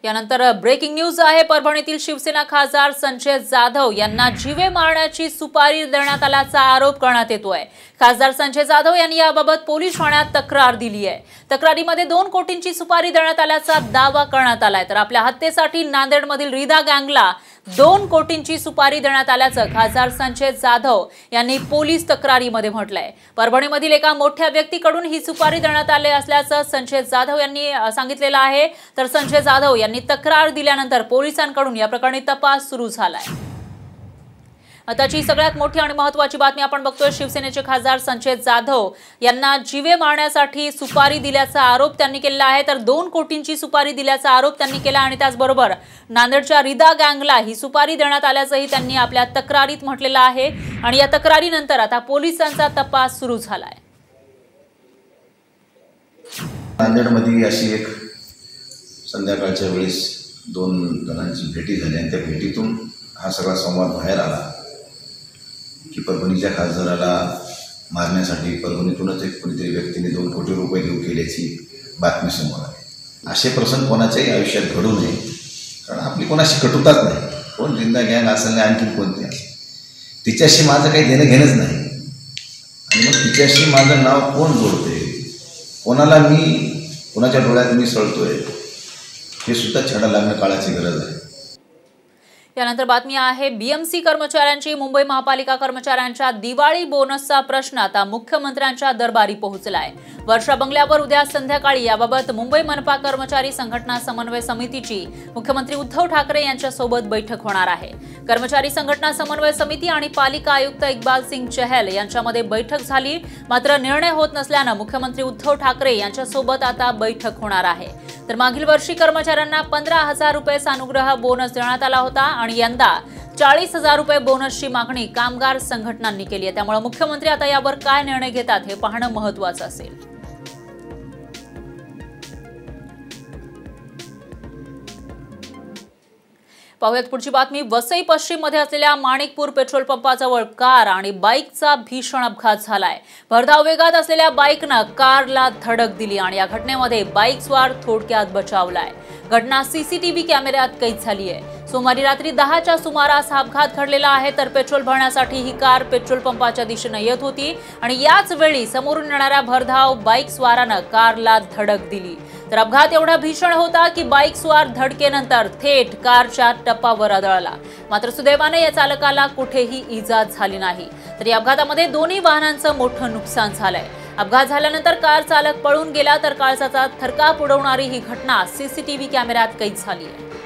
यानंतर breaking news आहे। परभणीतील शिवसेना खासदार संजय जाधव यांना जीवे मारण्याची सुपारी देण्यात आल्याचा आरोप करण्यात येतोय। खासदार संजय जाधव यांनी याबाबत पोलीस ठाण्यात तक्रार दिली आहे। तक्रारीमध्ये 2 कोटींची सुपारी देण्यात आल्याचा दावा करण्यात आलाय। तर आपल्या हत्येसाठी नांदेडमधील रिदा गँगला 2 कोटींची सुपारी देण्यात आल्याचं खासदार संजय जाधव यांनी पोलीस तक्रारीमध्ये म्हटलंय। परभणीमधील एका मोठ्या व्यक्तीकडून ही सुपारी देण्यात आली असल्याचं संजय जाधव यांनी सांगितलेलं आहे। तर संजय जाधव यांनी तक्रार दिल्यानंतर पोलिसांकडून या प्रकरणी तपास सुरू झालाय। आताची सगळ्यात मोठी आणि महत्त्वाची बातमी आपण बघतोय। शिवसेनेचे खासदार संजय जाधव यांना जीवे मारण्यासाठी सुपारी दिल्याचा आरोप त्यांनी केला आहे। तर 2 कोटींची सुपारी दिल्याचा आरोप त्यांनी केला आणि त्याचबरोबर नांदेडच्या रिदा गँगला ही सुपारी देण्यात आल्याचंही त्यांनी आपल्या तक्रारीत म्हटलेलं आहे। आणि या तक्रारीनंतर आता पोलिसांचा तपास सुरू झालाय। नांदेडमध्ये अशी एक संध्याकाळच्या वेळेस 2 जणांची भेटी झाली आणि त्या भेटीतून हा सगळा संवाद बाहेर आला की परभणीच्या खासदाराला मारण्यासाठी परभणीतूनच एक कोणीतरी व्यक्तीने 2 कोटी रुपये देऊ केल्याची बातमी समोर आली। असे प्रसंग कोणाच्याही आयुष्यात घडू नये, कारण आपली कोणाशी कटुताच नाही। कोण रिदा गँग असेल नाही आणखी कोणती असेल, तिच्याशी माझं काही देणं घेणंच नाही। आणि मग तिच्याशी माझं नाव कोण जोडते, कोणाला कोणाच्या डोळ्यात मी सळतोय, हे सुद्धा छडा लागणं काळाची गरज आहे। यानंतर बातमी आहे बीएमसी कर्मचाऱ्यांची मुंबई महापालिका कर्मचाऱ्यांच्या दिवाळी बोनसचा प्रश्न आता मुख्यमंत्र्यांच्या दरबारी पोहोचलाय। वर्षा बंगल्यावर उद्या संध्याकाळी याबाबत मुंबई मनपा कर्मचारी संघटना समन्वय समितीची मुख्यमंत्री उद्धव ठाकरे यांच्यासोबत बैठक होणार आहे। कर्मचारी संघटना समन्वय समिती आणि पालिका आयुक्त इक्बाल सिंग चहल यांच्यामध्ये बैठक झाली, मात्र निर्णय होत नसल्यानं मुख्यमंत्री उद्धव ठाकरे यांच्यासोबत आता बैठक होणार आहे। तर मागील वर्षी कर्मचाऱ्यांना 15,000 रुपये सानुग्रह बोनस देण्यात आला होता आणि यंदा 40,000 रुपये बोनसची मागणी कामगार संघटनांनी केली आहे। त्यामुळे मुख्यमंत्री आता यावर काय निर्णय घेतात हे पाहणं महत्त्वाचं असेल। पाहुयात पुढची बातमी। वसई पश्चिम मध्ये असलेल्या माणिकपूर पेट्रोल पंपाजवळ कार आणि बाईकचा भीषण अपघात झालाय। भरधाव वेगात असलेल्या बाईकनं कारला धडक दिली आणि या घटनेमध्ये बाईक स्वार थोडक्यात बचावलाय। घटना सीसीटीव्ही कॅमेऱ्यात कैद झाली आहे। सोमवारी रात्री 10च्या सुमारास हा अपघात घडलेला आहे। तर पेट्रोल भरण्यासाठी ही कार पेट्रोल पंपाच्या दिशेने येत होती आणि याच वेळी समोरून येणाऱ्या भरधाव बाईक स्वारानं कारला धडक दिली। तर अपघात एवढा भीषण होता की बाईक स्वार धडकेनंतर थेट कारच्या टपावर आदळला, मात्र सुदैवाने या चालकाला कुठेही इजा झाली नाही। तर या अपघातामध्ये दोन्ही वाहनांचं मोठं नुकसान झालंय। अपघात झाल्यानंतर कार चालक पळून गेला, तर काळजाचा थरकाप उडवणारी ही घटना सीसीटीव्ही कॅमेऱ्यात कैद झाली आहे।